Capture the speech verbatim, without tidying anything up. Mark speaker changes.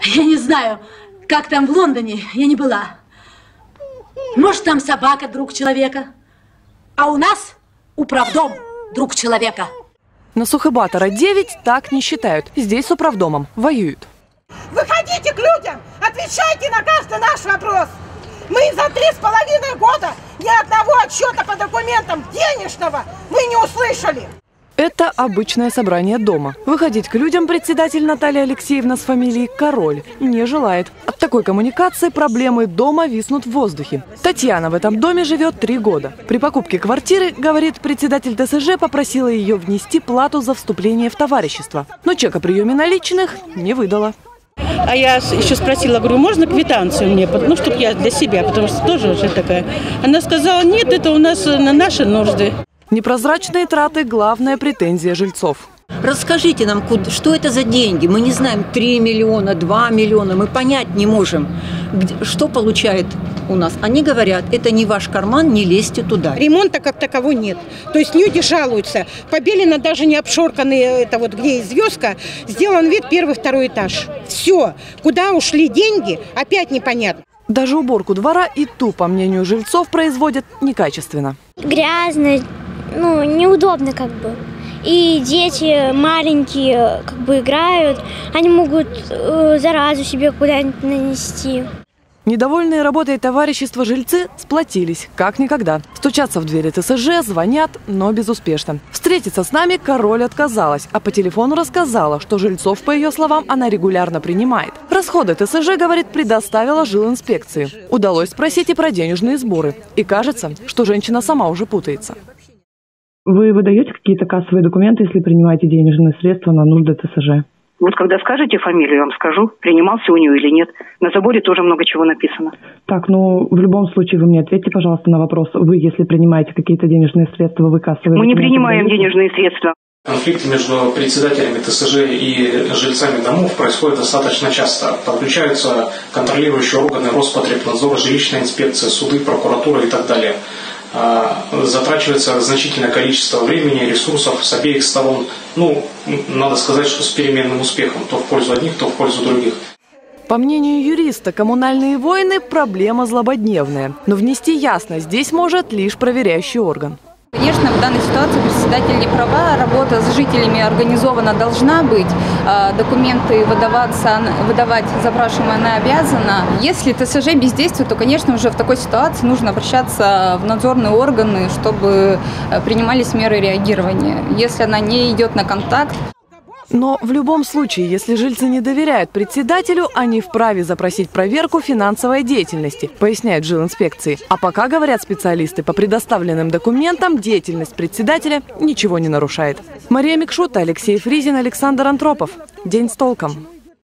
Speaker 1: Я не знаю, как там в Лондоне, я не была. Может, там собака друг человека, а у нас управдом друг человека.
Speaker 2: На Сухобатора девять так не считают. Здесь с управдомом воюют.
Speaker 3: Выходите к людям, отвечайте на каждый наш вопрос. Мы за три с половиной года ни одного отчета по документам денежного мы не услышали.
Speaker 2: Это обычное собрание дома. Выходить к людям председатель Наталья Алексеевна с фамилией Король не желает. От такой коммуникации проблемы дома виснут в воздухе. Татьяна в этом доме живет три года. При покупке квартиры, говорит председатель ТСЖ, попросила ее внести плату за вступление в товарищество. Но чек о приеме наличных не выдала.
Speaker 4: А я еще спросила, говорю, можно квитанцию мне, ну, чтобы я для себя, потому что тоже уже такая. Она сказала, нет, это у нас на наши нужды.
Speaker 2: Непрозрачные траты – главная претензия жильцов.
Speaker 5: Расскажите нам, что это за деньги? Мы не знаем, три миллиона, два миллиона, мы понять не можем, что получает у нас. Они говорят, это не ваш карман, не лезьте туда.
Speaker 3: Ремонта как такового нет. То есть люди жалуются. Побелено даже не обшорканные, это вот где есть звездка, сделан вид первый, второй этаж. Все. Куда ушли деньги, опять непонятно.
Speaker 2: Даже уборку двора и ту, по мнению жильцов, производят некачественно.
Speaker 6: Грязно, ну, неудобно как бы. И дети маленькие как бы играют, они могут э, заразу себе куда-нибудь нанести.
Speaker 2: Недовольные работой товарищества жильцы сплотились, как никогда. Стучатся в двери ТСЖ, звонят, но безуспешно. Встретиться с нами Король отказалась, а по телефону рассказала, что жильцов, по ее словам, она регулярно принимает. Расходы ТСЖ, говорит, предоставила жилинспекции. Удалось спросить и про денежные сборы. И кажется, что женщина сама уже путается.
Speaker 7: Вы выдаете какие-то кассовые документы, если принимаете денежные средства на нужды ТСЖ?
Speaker 8: Вот когда скажете фамилию, я вам скажу, принимался у нее или нет. На заборе тоже много чего написано.
Speaker 7: Так, ну, в любом случае вы мне ответьте, пожалуйста, на вопрос. Вы, если принимаете какие-то денежные средства, вы кассовые
Speaker 8: Мы
Speaker 7: документы
Speaker 8: не принимаем
Speaker 7: выдаете?
Speaker 8: денежные средства.
Speaker 9: Конфликты между председателями ТСЖ и жильцами домов происходят достаточно часто. Подключаются контролирующие органы Роспотребнадзора, жилищная инспекция, суды, прокуратура и так далее. Затрачивается значительное количество времени, ресурсов с обеих сторон. Ну, надо сказать, что с переменным успехом. То в пользу одних, то в пользу других.
Speaker 2: По мнению юриста, коммунальные войны – проблема злободневная. Но внести ясность здесь может лишь проверяющий орган.
Speaker 10: Конечно, в данной ситуации председатель не права, работа с жителями организована должна быть, документы выдаваться, выдавать запрашиваемая она обязана. Если ТСЖ бездействует, то, конечно, уже в такой ситуации нужно обращаться в надзорные органы, чтобы принимались меры реагирования. Если она не идет на контакт.
Speaker 2: Но в любом случае, если жильцы не доверяют председателю, они вправе запросить проверку финансовой деятельности, поясняют жилинспекции. А пока, говорят специалисты, по предоставленным документам деятельность председателя ничего не нарушает. Мария Микшута, Алексей Фризин, Александр Антропов. День с толком.